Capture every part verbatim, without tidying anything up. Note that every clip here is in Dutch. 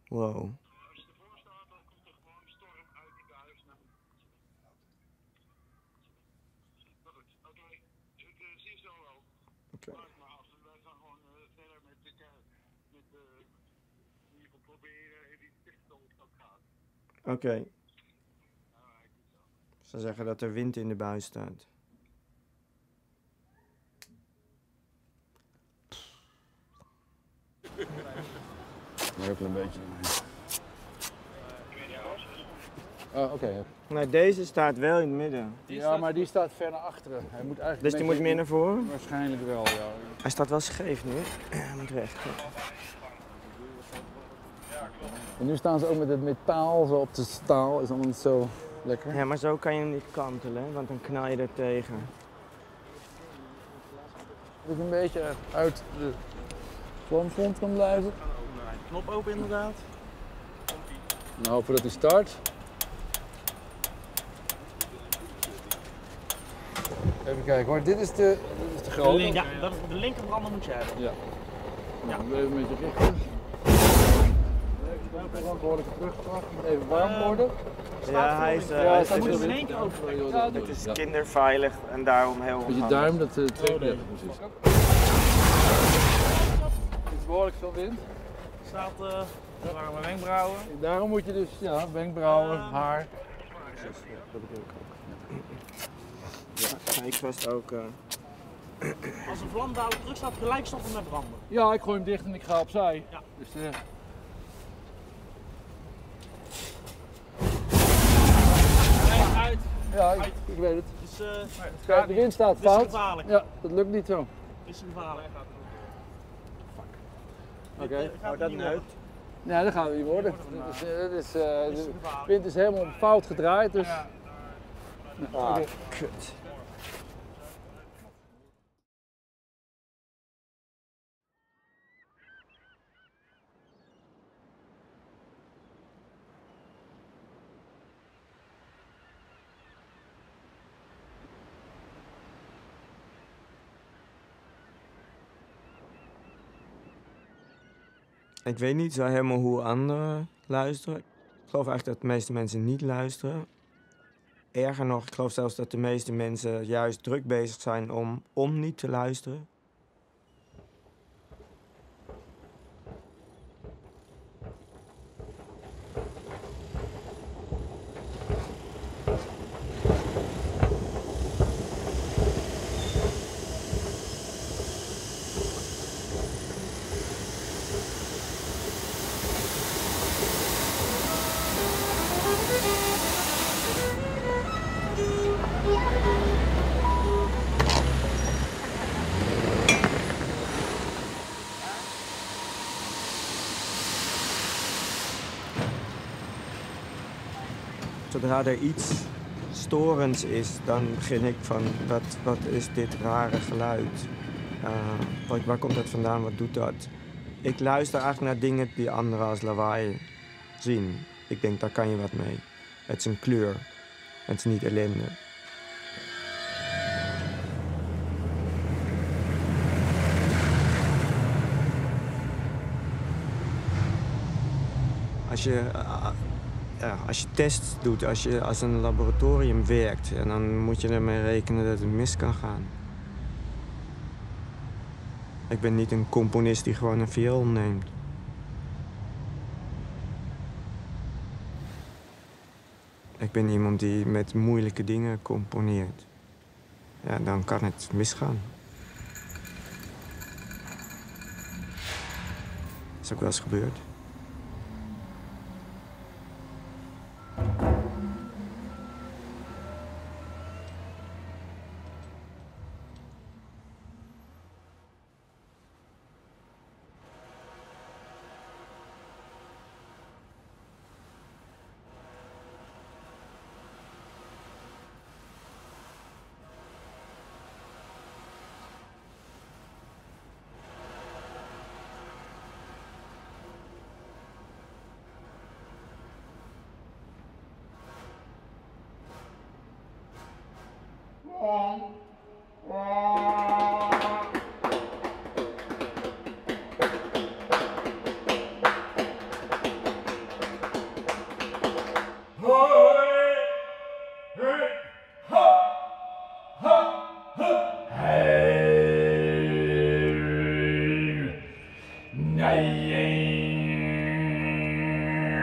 Wow. Als je ervoor staat, dan komt er gewoon storm uit die buis naar beneden. Maar goed, oké. Okay. Ik uh, zie je zo wel. Okay. Maak maar af. Wij gaan gewoon uh, verder met de met uh, in ieder geval proberen die tichtel op dat gaat. Oké. Okay. Ik zou zeggen dat er wind in de buis staat. Werpen een beetje. Oh, oké. Okay. Nee, deze staat wel in het midden. Ja, maar die staat ver naar achteren. Hij moet eigenlijk dus die moet meer naar voren? Waarschijnlijk wel, ja. Hij staat wel scheef nu. Hij moet recht. En nu staan ze ook met het metaal zo op de staal. Is allemaal niet zo lekker. Ja, maar zo kan je hem niet kantelen, want dan knal je er tegen. Dat ik een beetje uit de vlamfront kan blijven. Knop open inderdaad. Nou, hopen dat hij start. Even kijken hoor, dit is de, dit is de grote. De link, ja, dat, de linkerbrander moet je hebben. Ja. Ja. Nou, even een beetje richten. Verantwoordelijk teruggebracht, moet even warm worden. Ja, hij is... Uh, ja, hij hij moet is hem in één keer over. Ja, het is kinderveilig en daarom heel met je duim, dat uh, trekt je precies. Het is behoorlijk veel wind. Er staat uh, warme wenkbrauwen. Daarom moet je dus, ja, wenkbrauwen, uh, haar. Dat bedoel ik ook. Ja, ga ik vast ook... Uh... Als een vlam dadelijk terug staat, gelijk stoppen met branden. Ja, ik gooi hem dicht en ik ga opzij. Ja. Dus, uh... Uit. Ja, ik, ik weet het. Dus, uh, Kijk, de wind staat dit fout. is gevaarlijk. Ja, dat lukt niet zo. Dit is gevaarlijk. Oké. Okay. Oh, dat neukt. Nee, dat gaat het niet worden. Dus, uh, dit is, uh, de wind is helemaal fout gedraaid, dus... Ja. Ah, okay. Kut. Ik weet niet zo helemaal hoe anderen luisteren. Ik geloof eigenlijk dat de meeste mensen niet luisteren. Erger nog, ik geloof zelfs dat de meeste mensen juist druk bezig zijn om, om niet te luisteren. Zodra er iets storends is, dan begin ik van, wat, wat is dit rare geluid? Uh, wat, waar komt dat vandaan, wat doet dat? Ik luister eigenlijk naar dingen die anderen als lawaai zien. Ik denk, daar kan je wat mee. Het is een kleur, het is niet ellende. Als je... Uh, Ja, als je tests doet, als je als een laboratorium werkt, en dan moet je ermee rekenen dat het mis kan gaan. Ik ben niet een componist die gewoon een viool neemt. Ik ben iemand die met moeilijke dingen componeert. Ja, dan kan het misgaan. Dat is ook wel eens gebeurd.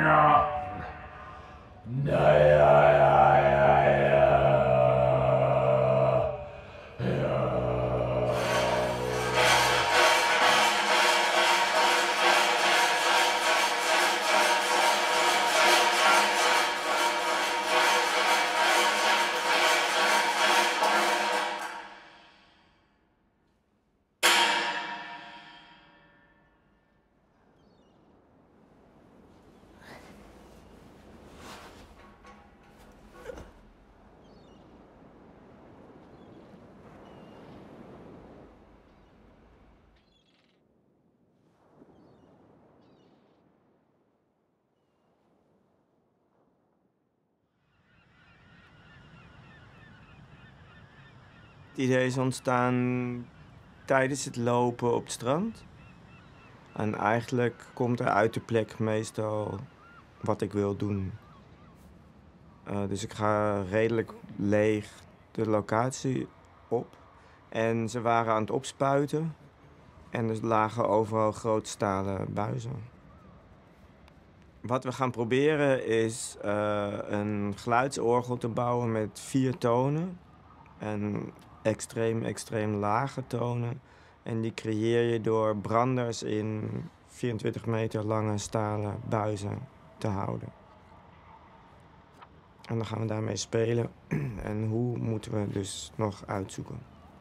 Het idee is ontstaan tijdens het lopen op het strand. En eigenlijk komt er uit de plek meestal wat ik wil doen. Uh, dus ik ga redelijk leeg de locatie op. En ze waren aan het opspuiten. En er lagen overal grote stalen buizen. Wat we gaan proberen is uh, een geluidsorgel te bouwen met vier tonen. En extreem, extreem lage tonen. En die creëer je door branders in vierentwintig meter lange stalen buizen te houden. En dan gaan we daarmee spelen. En hoe moeten we dus nog uitzoeken.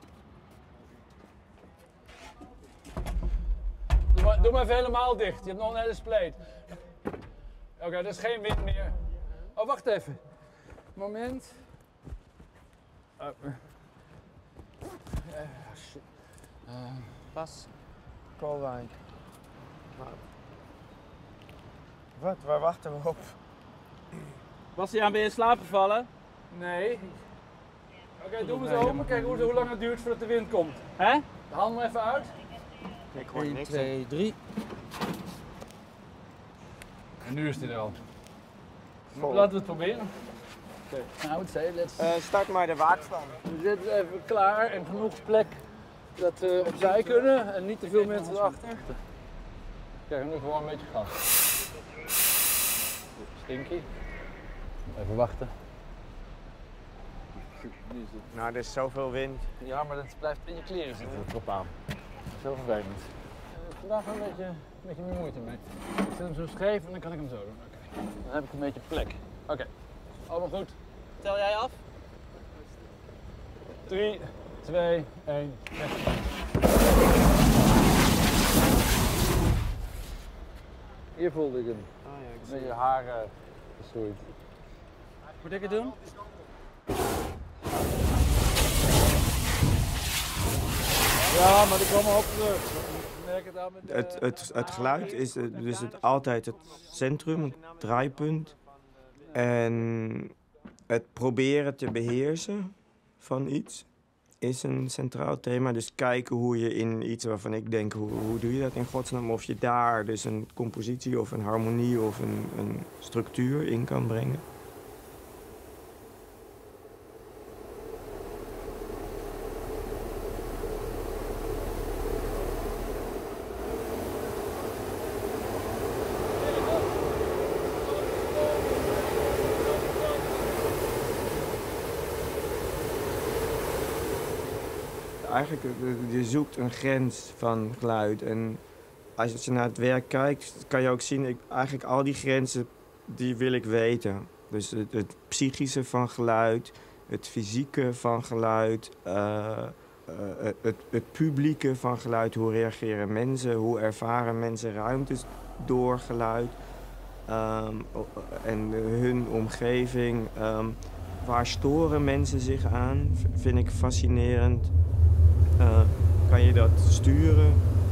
Doe maar, doe maar even helemaal dicht. Je hebt nog een hele spleet. Oké, okay, er is geen wind meer. Oh, wacht even. Moment. Oh. Uh, shit. Uh, Pas. Koolwijk. Wat? Waar wachten we op? Bastiaan, ben je in slaap gevallen? Nee. Oké, okay, doe hem eens open. Kijk hoe, hoe lang het duurt voordat de wind komt. Hè? Haal hem even uit. Ik hoor niks. één, twee, drie. En nu is hij er al. Vol. Laten we het proberen. Oké, okay. Nou, say, let's... Uh, start maar de waakvlam. We zitten even klaar en genoeg plek dat we opzij kunnen en niet te veel mensen erachter. Kijk, nu gewoon een beetje gas. Stinky. Even wachten. Nou, er is zoveel wind. Ja, maar het blijft in je kleren zitten, het erop aan. Zo vervelend. Uh, vandaag een beetje, een beetje meer moeite mee. Ik zet hem zo scheef en dan kan ik hem zo doen. Oké. Okay. Dan heb ik een beetje plek. Oké. Okay. Allemaal goed. Tel jij af? drie, twee, één. Hier voelde ik hem. Oh, ja, ik met je haren gestoeid. Moet ik het doen? Ja, maar ik kwam erop terug. Ik merk het, aan met de... het, het, het geluid is dus het, altijd het centrum, het draaipunt. En het proberen te beheersen van iets is een centraal thema. Dus kijken hoe je in iets waarvan ik denk, hoe, hoe doe je dat in godsnaam? Of je daar dus een compositie of een harmonie of een, een structuur in kan brengen. Eigenlijk, je zoekt een grens van geluid. En als je naar het werk kijkt, kan je ook zien, ik, eigenlijk al die grenzen, die wil ik weten. Dus het, het psychische van geluid, het fysieke van geluid, uh, uh, het, het publieke van geluid. Hoe reageren mensen, hoe ervaren mensen ruimtes door geluid. Um, en hun omgeving. Um, waar storen mensen zich aan, vind ik fascinerend. Uh, kan je dat sturen?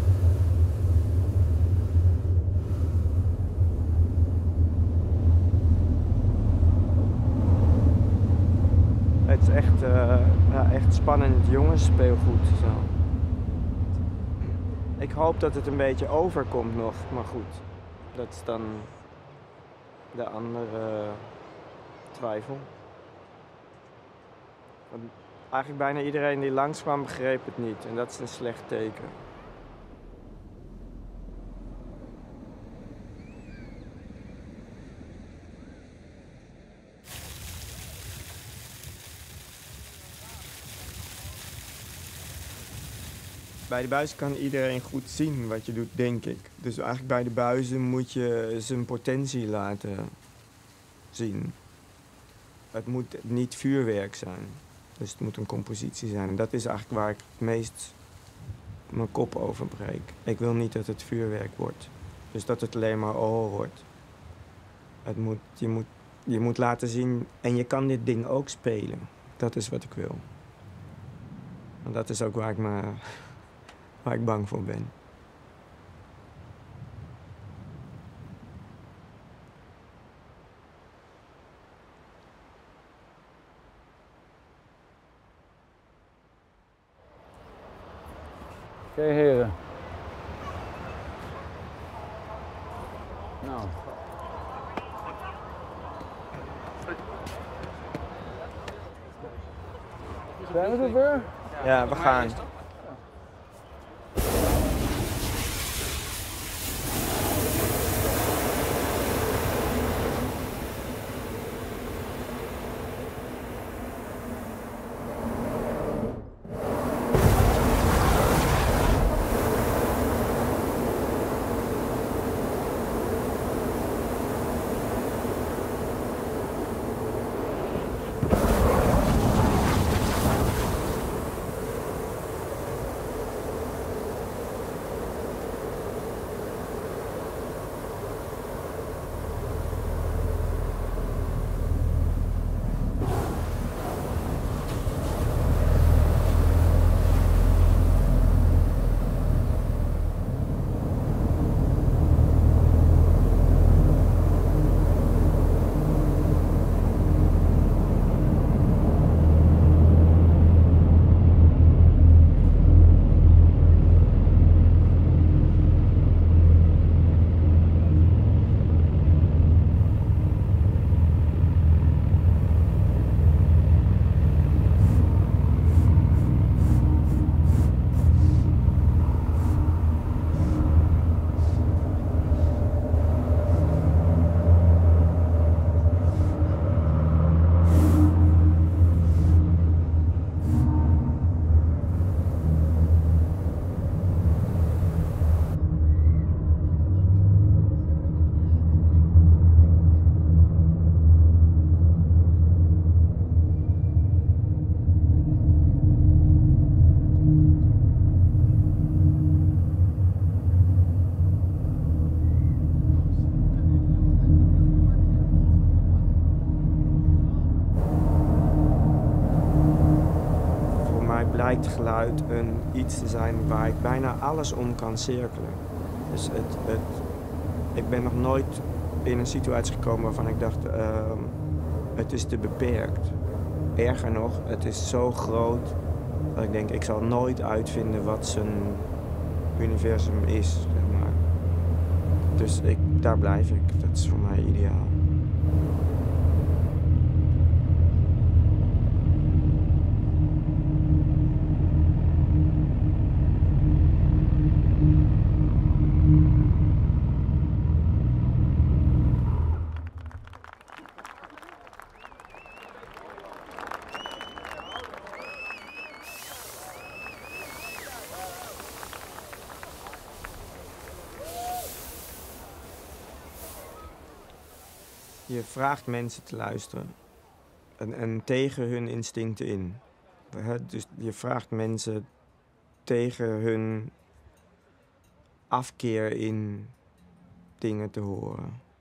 Het is echt, uh, ja, echt spannend jongensspeelgoed. Zo. Ik hoop dat het een beetje overkomt nog, maar goed. Dat is dan de andere uh, twijfel. Want eigenlijk bijna iedereen die langskwam begreep het niet. En dat is een slecht teken. Bij de buizen kan iedereen goed zien wat je doet, denk ik. Dus eigenlijk bij de buizen moet je zijn potentie laten zien. Het moet niet vuurwerk zijn. Dus het moet een compositie zijn. En dat is eigenlijk waar ik het meest mijn kop over breek. Ik wil niet dat het vuurwerk wordt. Dus dat het alleen maar oh wordt. Het moet, je, moet, je moet laten zien... En je kan dit ding ook spelen. Dat is wat ik wil. En dat is ook waar ik, me, waar ik bang voor ben. Oké, okay, heren. Nou. Zijn we zover? Ja, we gaan. Blijkt geluid een iets te zijn waar ik bijna alles om kan cirkelen. Dus het, het, ik ben nog nooit in een situatie gekomen waarvan ik dacht, uh, het is te beperkt. Erger nog, het is zo groot dat ik denk, ik zal nooit uitvinden wat zijn universum is. Zeg maar. Dus ik, daar blijf ik. Dat is voor mij ideaal. Je vraagt mensen te luisteren en, en tegen hun instincten in. Dus je vraagt mensen tegen hun afkeer in dingen te horen.